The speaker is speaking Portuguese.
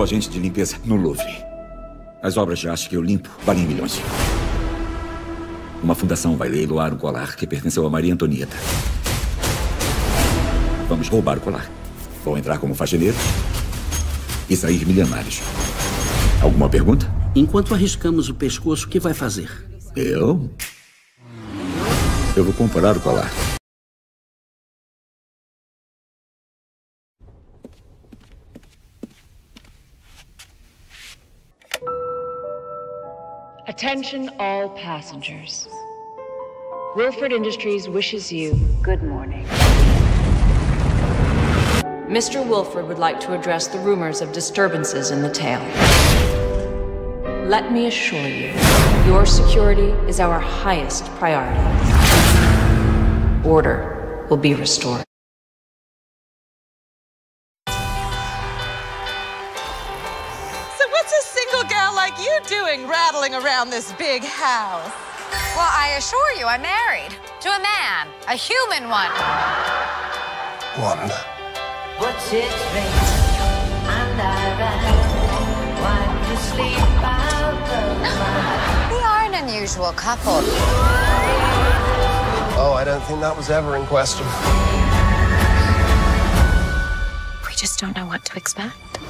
agente de limpeza no Louvre. As obras de arte que eu limpo valem milhões. Uma fundação vai leiloar um colar que pertenceu a Maria Antonieta. Vamos roubar o colar. Vou entrar como faxineiro e sair milionários. Alguma pergunta? Enquanto arriscamos o pescoço, o que vai fazer? Eu vou comprar o colar. Attention all passengers. Wilford Industries wishes you good morning. Mr. Wilford would like to address the rumors of disturbances in the tail. Let me assure you, your security is our highest priority. Order will be restored. So what's a single gal like you doing rattling around this big house? Well, I assure you, I'm married to a man, a human one. One. What's its fate? And I ran, wipe the sleep out of my... We are an unusual couple. Oh, I don't think that was ever in question. We just don't know what to expect.